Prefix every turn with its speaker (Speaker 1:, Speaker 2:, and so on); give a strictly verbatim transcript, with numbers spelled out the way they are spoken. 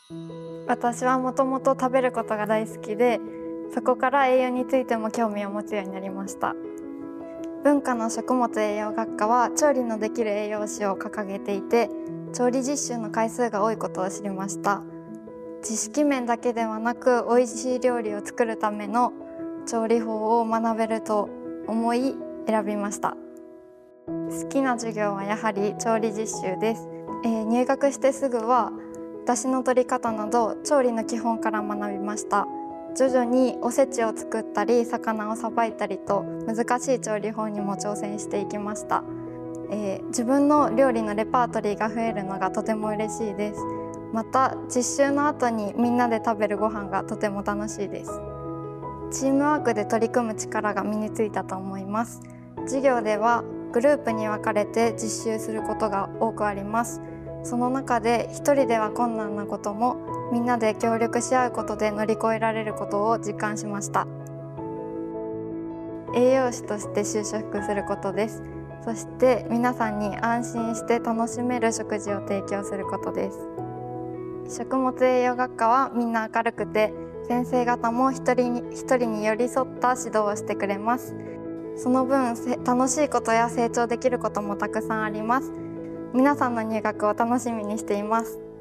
Speaker 1: 私はもともと食べることが大好きで、そこから栄養についても興味を持つようになりました。文化の食物栄養学科は調理のできる栄養士を掲げていて、調理実習の回数が多いことを知りました。知識面だけではなく、美味しい料理を作るための調理法を学べると思い選びました。好きな授業はやはり調理実習です。えー、入学してすぐは出汁の取り方など調理の基本から学びました。徐々におせちを作ったり魚をさばいたりと難しい調理法にも挑戦していきました。えー、自分の料理のレパートリーが増えるのがとても嬉しいです。また実習の後にみんなで食べるご飯がとても楽しいです。チームワークで取り組む力が身についたと思います。授業ではグループに分かれて実習することが多くあります。その中で一人では困難なこともみんなで協力し合うことで乗り越えられることを実感しました。栄養士として就職することです。そして皆さんに安心して楽しめる食事を提供することです。食物栄養学科はみんな明るくて、先生方も一人に一人に寄り添った指導をしてくれます。その分楽しいことや成長できることもたくさんあります。皆さんの入学を楽しみにしています。